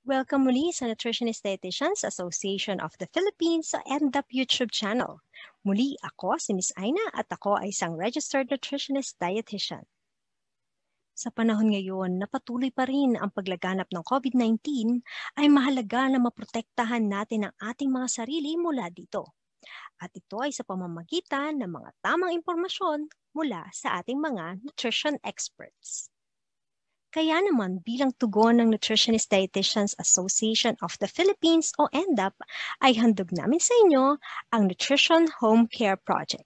Welcome muli sa Nutritionist Dietitians Association of the Philippines sa NDAP YouTube channel. Muli ako si Miss Aina at ako ay isang registered nutritionist dietitian. Sa panahon ngayon na patuloy pa rin ang paglaganap ng COVID-19, ay mahalaga na maprotektahan natin ang ating mga sarili mula dito. At ito ay sa pamamagitan ng mga tamang impormasyon mula sa ating mga nutrition experts. Kaya naman bilang tugon ng Nutritionist Dietitians Association of the Philippines o NDAP ay handog namin sa inyo ang Nutrition Home Care Project.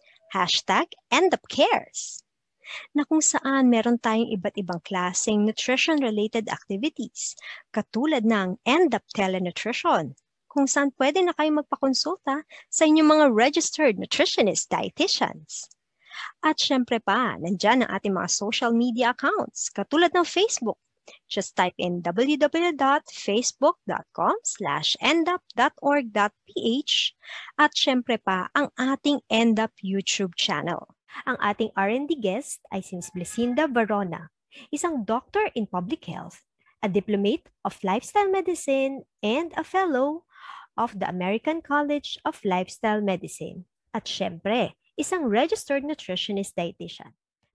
#NDAPcares na kung saan meron tayong iba't ibang klaseng nutrition-related activities katulad ng NDAP Telenutrition kung saan pwede na kayo magpakonsulta sa inyong mga registered nutritionist dietitians. At syempre pa, nandyan ang ating mga social media accounts, katulad ng Facebook. Just type in www.facebook.com/ndap.org.ph at syempre pa ang ating NDAP YouTube channel. Ang ating R&D guest ay si Ms. Blesinda Varona, isang doctor in public health, a diplomate of lifestyle medicine, and a fellow of the American College of Lifestyle Medicine. At syempre, isang registered nutritionist dietitian.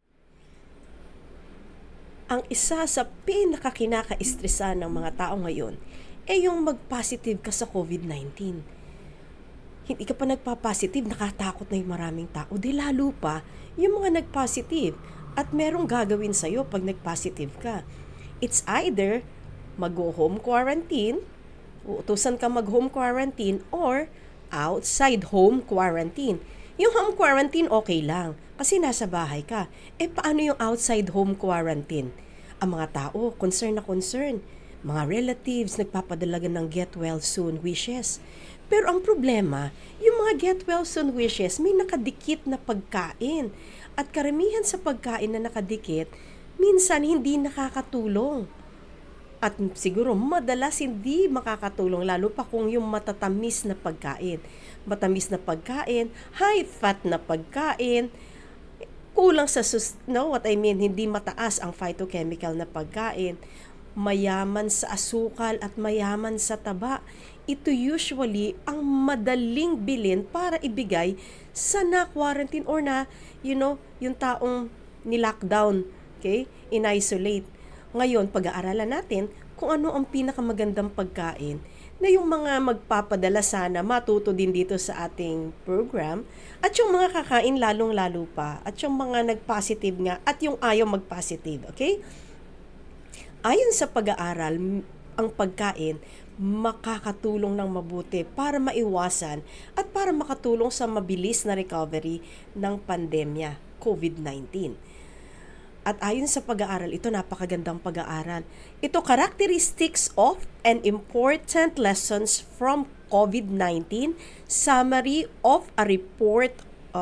Ang isa sa pinakakinaka-estresa ng mga tao ngayon ay yung mag-positive ka sa COVID-19. Hindi ka pa nagpa-positive, nakatakot na yung maraming tao. Di lalo pa yung mga nag-positive at merong gagawin sa'yo pag nag-positive ka. It's either mag-home quarantine, uutusan ka mag-home quarantine, or outside home quarantine. Yung home quarantine, okay lang. Kasi nasa bahay ka. Paano yung outside home quarantine? Ang mga tao, concern na concern. Mga relatives, nagpapadala ng get well soon wishes. Pero ang problema, yung mga get well soon wishes, may nakadikit na pagkain. At karamihan sa pagkain na nakadikit, minsan hindi nakakatulong. At siguro madalas hindi makakatulong, lalo pa kung yung matatamis na pagkain. Matamis na pagkain, high-fat na pagkain, kulang sa, hindi mataas ang phytochemical na pagkain, mayaman sa asukal at mayaman sa taba. Ito usually ang madaling bilhin para ibigay sa na-quarantine or yung taong ni-lockdown, okay? In-isolate. Ngayon, pag-aaralan natin kung ano ang pinakamagandang pagkain na yung mga magpapadala sana matuto din dito sa ating program at yung mga kakain lalong-lalo pa at yung mga nag-positive nga at yung ayaw mag-positive, okay? Ayon sa pag-aaral, ang pagkain makakatulong ng mabuti para maiwasan at para makatulong sa mabilis na recovery ng pandemya, COVID-19. At ayon sa pag-aaral, ito napakagandang pag-aaral. Ito, characteristics of and important lessons from COVID-19, summary of a report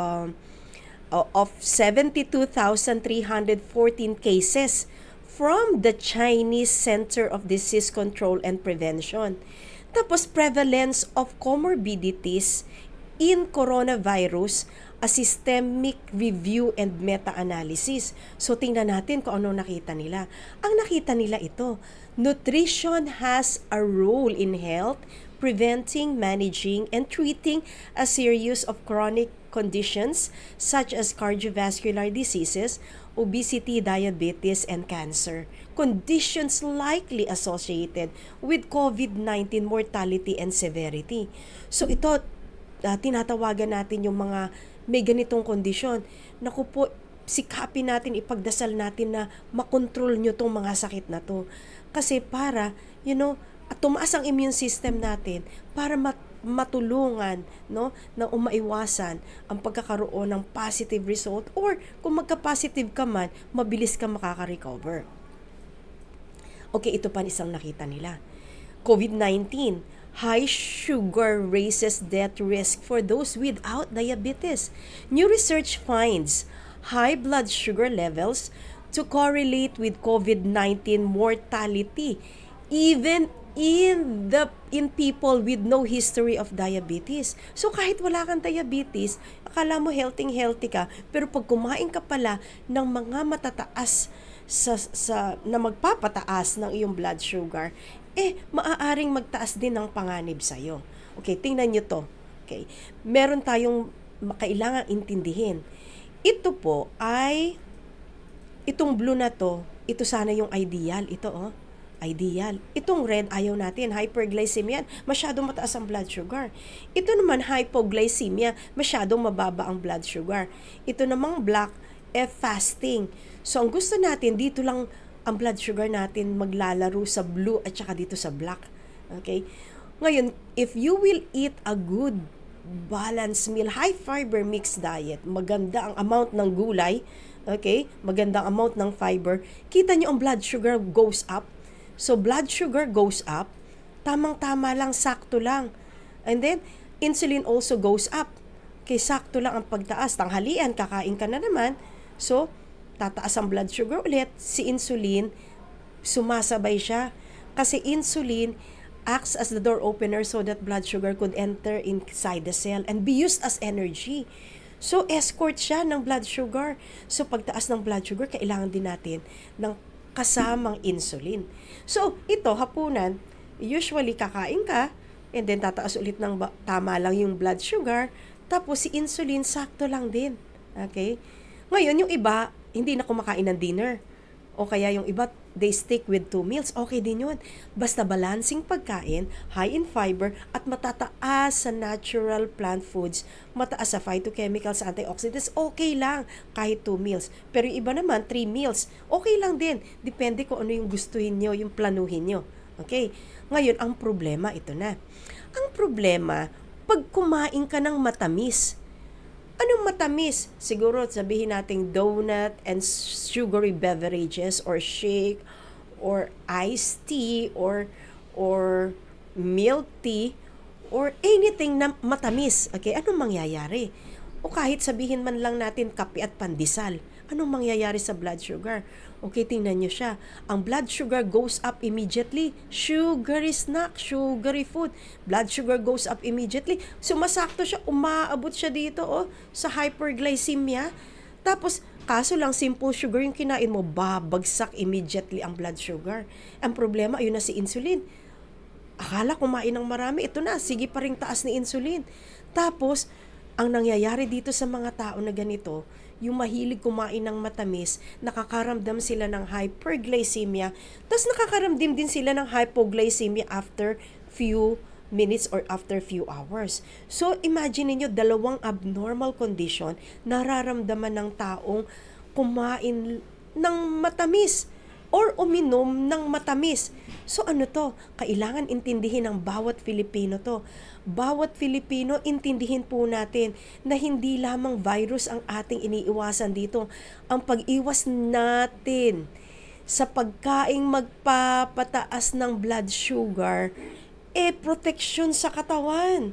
of 72,314 cases from the Chinese Center of Disease Control and Prevention. Tapos, prevalence of comorbidities in coronavirus, a systemic review and meta-analysis. So, tingnan natin kung ano nakita nila. Ang nakita nila ito, nutrition has a role in health, preventing, managing, and treating a series of chronic conditions such as cardiovascular diseases, obesity, diabetes, and cancer. Conditions likely associated with COVID-19 mortality and severity. So, ito, tinatawagan natin yung mga may ganitong kondisyon. Naku po, sikapin natin, ipagdasal natin na makontrol nyo tong mga sakit na to. Kasi para, at tumaas ang immune system natin para matulungan, na umaiwasan ang pagkakaroon ng positive result or kung magka-positive ka man, mabilis ka makaka-recover. Okay, ito pa isang nakita nila. COVID-19, high sugar raises death risk for those without diabetes. New research finds high blood sugar levels to correlate with COVID-19 mortality, even in people with no history of diabetes. So kahit wala kang diabetes, akala mo healthy ka, pero pag kumain ka pala ng mga matataas na magpapataas ng iyong blood sugar, maaaring magtaas din ng panganib sa'yo. Okay, tingnan nyo to. Okay, meron tayong kailangang intindihin. Ito po ay, itong blue na to, ito sana yung ideal. Ito ideal. Itong red, ayaw natin. Hyperglycemia, masyadong mataas ang blood sugar. Ito naman, hypoglycemia, masyadong mababa ang blood sugar. Ito namang black, fasting. So, ang gusto natin, dito lang ang blood sugar natin maglalaro sa blue at saka dito sa black. Okay? Ngayon, if you will eat a good balanced meal, high fiber mixed diet, maganda ang amount ng gulay, okay? Magandang amount ng fiber, kita nyo ang blood sugar goes up. So, blood sugar goes up, tamang-tama lang, sakto lang. And then, insulin also goes up. Okay, sakto lang ang pagtaas. Tanghalian, kakain ka na naman. So, tataas ang blood sugar ulit. Si insulin, sumasabay siya. Kasi insulin acts as the door opener so that blood sugar could enter inside the cell and be used as energy. So, escort siya ng blood sugar. So, pagtaas ng blood sugar, kailangan din natin ng kasamang insulin. So, ito, hapunan, usually kakain ka, and then tataas ulit ng tama lang yung blood sugar, tapos si insulin, sakto lang din. Okay? Ngayon, yung iba, hindi na kumakain ng dinner. O kaya yung iba, they stick with 2 meals. Okay din yun. Basta balancing pagkain, high in fiber, at matataas sa natural plant foods, mataas sa phytochemicals, antioxidants, okay lang kahit 2 meals. Pero yung iba naman, 3 meals, okay lang din. Depende kung ano yung gustuhin nyo, yung planuhin nyo. Okay? Ngayon, ang problema, ito na. Ang problema, pag kumain ka ng matamis, anong matamis? Siguro sabihin nating donut and sugary beverages or shake or iced tea or milk tea or anything na matamis. Okay, anong mangyayari? O kahit sabihin man lang natin kape at pandesal, anong mangyayari sa blood sugar? Okay, tingnan nyo siya. Ang blood sugar goes up immediately. Sugary snack, sugary food. Blood sugar goes up immediately. Sumasakto siya, umaabot siya dito sa hyperglycemia. Tapos, kaso lang simple sugar yung kinain mo, babagsak immediately ang blood sugar. Ang problema, ayun na si insulin. Akala kumain ng marami, ito na, sige pa ring taas ni insulin. Tapos, ang nangyayari dito sa mga tao na ganito, yung mahilig kumain ng matamis, nakakaramdam sila ng hyperglycemia, tapos nakakaramdam din sila ng hypoglycemia after few minutes or after few hours. So, imagine niyo dalawang abnormal condition nararamdaman ng taong kumain ng matamis or uminom ng matamis. So, ano to? Kailangan intindihin ng bawat Filipino to. Bawat Filipino, intindihin po natin na hindi lamang virus ang ating iniiwasan dito. Ang pag-iwas natin sa pagkaing magpapataas ng blood sugar, proteksyon sa katawan.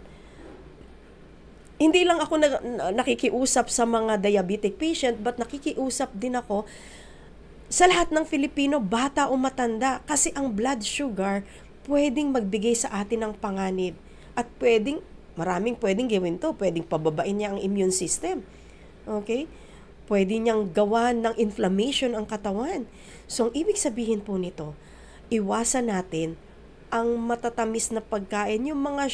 Hindi lang ako nakikiusap sa mga diabetic patient, but nakikiusap din ako sa lahat ng Filipino, bata o matanda, kasi ang blood sugar pwedeng magbigay sa atin ng panganib. At maraming pwedeng gawin to. Pwedeng pababain niya ang immune system. Okay? Pwede niyang gawa ng inflammation ang katawan. So, ang ibig sabihin po nito, iwasan natin ang matatamis na pagkain, yung mga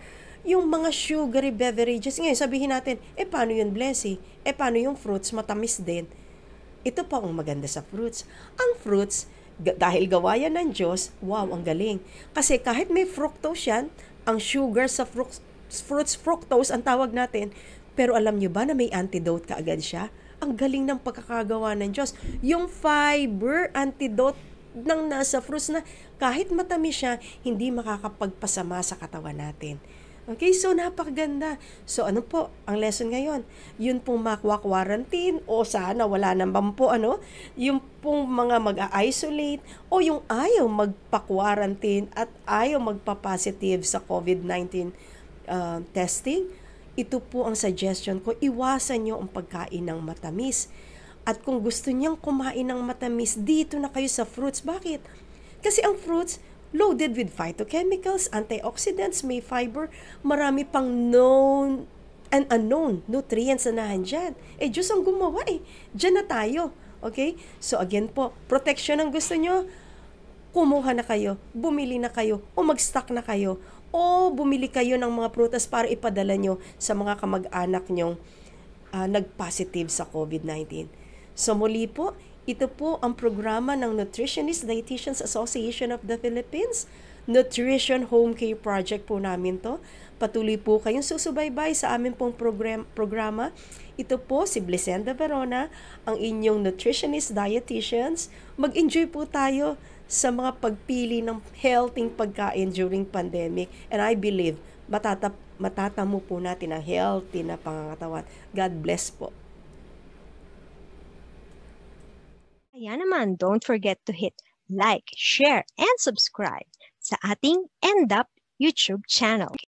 sugary beverages. Ngayon, sabihin natin, paano yun, Blessy? Paano yung fruits? Matamis din. Ito pa ang maganda sa fruits. Ang fruits, dahil gawa yan ng Diyos, wow, ang galing. Kasi kahit may fructose yan, ang sugar sa fruits, fructose ang tawag natin, pero alam nyo ba na may antidote kaagad siya? Ang galing ng pagkakagawa ng Diyos. Yung fiber, antidote ng nasa fruits na kahit matamis siya, hindi makakapagpasama sa katawan natin. Okay, so napakaganda. So ano po ang lesson ngayon? Yun pong makwa-quarantine o sana wala naman po yung pong mga mag-isolate o yung ayaw magpa-quarantine at ayaw magpa-positive sa COVID-19 testing. Ito po ang suggestion ko, iwasan nyo ang pagkain ng matamis. At kung gusto niyang kumain ng matamis, dito na kayo sa fruits. Bakit? Kasi ang fruits, loaded with phytochemicals, antioxidants, may fiber, marami pang known and unknown nutrients na nandyan. Diyos ang gumawa Diyan na tayo. Okay? So again po, protection ang gusto nyo, kumuha na kayo, bumili na kayo, o mag-stock na kayo, o bumili kayo ng mga prutas para ipadala nyo sa mga kamag-anak nyong nag-positive sa COVID-19. So muli po, ito po ang programa ng Nutritionist Dietitians Association of the Philippines. Nutrition Home Care Project po namin to. Patuloy po kayong susubaybay sa amin pong programa. Ito po si Blessenda Verona, ang inyong Nutritionist Dietitians. Mag-enjoy po tayo sa mga pagpili ng healthy pagkain during pandemic. And I believe, matatamo po natin ang healthy na pangangatawan. God bless po. Kaya naman, don't forget to hit like, share, and subscribe sa ating NDAP YouTube channel.